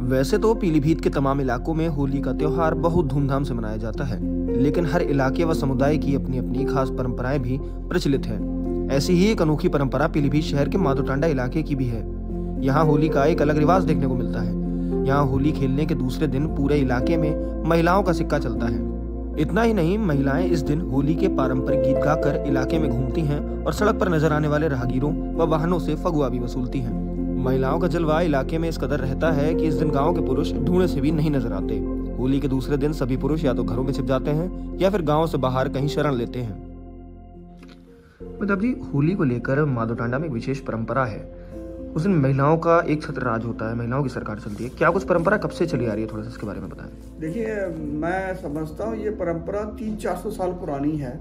वैसे तो पीलीभीत के तमाम इलाकों में होली का त्योहार बहुत धूमधाम से मनाया जाता है, लेकिन हर इलाके व समुदाय की अपनी अपनी खास परंपराएं भी प्रचलित हैं। ऐसी ही एक अनोखी परंपरा पीलीभीत शहर के माधोटांडा इलाके की भी है। यहाँ होली का एक अलग रिवाज देखने को मिलता है। यहाँ होली खेलने के दूसरे दिन पूरे इलाके में महिलाओं का सिक्का चलता है। इतना ही नहीं, महिलाएं इस दिन होली के पारंपरिक गीत गाकर इलाके में घूमती हैं और सड़क पर नजर आने वाले राहगीरों व वाहनों से फगुआ भी वसूलती हैं। महिलाओं का जलवा इलाके में इस कदर रहता है कि इस दिन गांव के पुरुष ढूंढने से भी नहीं नजर आते। होली के दूसरे दिन सभी पुरुष या तो घरों में छिप जाते हैं या फिर गांव से बाहर कहीं शरण लेते हैं। मतलब जी, होली को लेकर माधोटांडा में एक विशेष परंपरा है। उस दिन महिलाओं का एक छत्र राज होता है, महिलाओं की सरकार चलती है। क्या कुछ परंपरा कब से चली आ रही है, थोड़ा सा इसके बारे में बताएं। देखिए, मैं समझता हूँ ये परंपरा 300-400 साल पुरानी है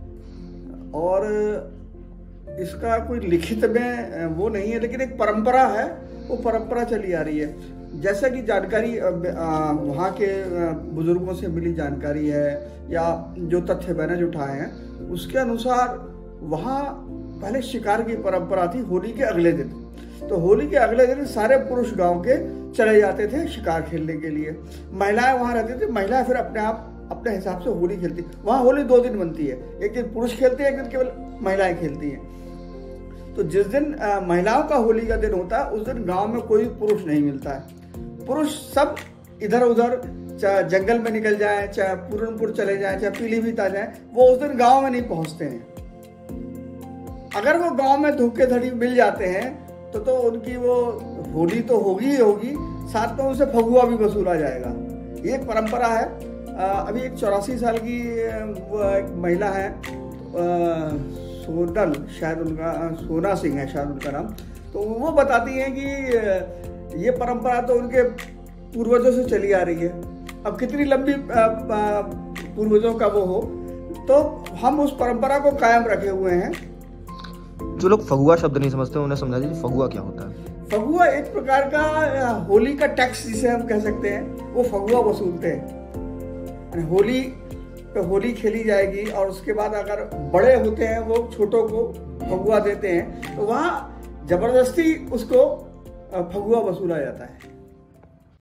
और इसका कोई लिखित में वो नहीं है, लेकिन एक परंपरा है, वो परंपरा चली आ रही है। जैसा कि जानकारी वहाँ के बुजुर्गों से मिली जानकारी है या जो तथ्य मैंने उठाए हैं, उसके अनुसार वहाँ पहले शिकार की परंपरा थी होली के अगले दिन। तो होली के अगले दिन सारे पुरुष गांव के चले जाते थे शिकार खेलने के लिए। महिलाएं वहां रहती थी। महिलाएं फिर अपने हिसाब से होली खेलती। वहां होली 2 दिन बनती है, एक दिन पुरुष खेलते हैं, एक दिन केवल महिलाएं खेलती हैं। तो जिस दिन महिलाओं का होली का दिन होता है, उस दिन गांव में कोई पुरुष नहीं मिलता है। पुरुष सब इधर उधर, चाहे जंगल में निकल जाए, चाहे पूरनपुर चले जाए, चाहे पीलीभीत आ जाए, वो उस दिन गाँव में नहीं पहुंचते हैं। अगर वो गाँव में धोखे धड़ी मिल जाते हैं तो उनकी वो होली तो होगी ही होगी, साथ में उनसे फगुआ भी वसूला जाएगा। ये एक परंपरा है। अभी एक 84 साल की वो एक महिला है, सोनल, शायद उनका सोना सिंह है शायद उनका नाम। तो वो बताती हैं कि ये परंपरा तो उनके पूर्वजों से चली आ रही है। अब कितनी लंबी पूर्वजों का वो हो, तो हम उस परंपरा को कायम रखे हुए हैं। जो लोग फगुआ शब्द नहीं समझते उन्हें समझा दीजिए फगुआ क्या होता है। फगुआ एक प्रकार का होली का टैक्स जिसे हम कह सकते हैं, वो फगुआ वसूलते हैं। होली पे होली खेली जाएगी और उसके बाद अगर बड़े होते हैं वो छोटों को फगुआ देते हैं, तो वहाँ जबरदस्ती उसको फगुआ वसूला जाता है।